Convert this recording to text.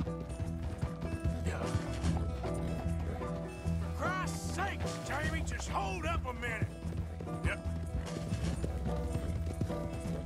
For Christ's sake, Jamie, just hold up a minute. Yep.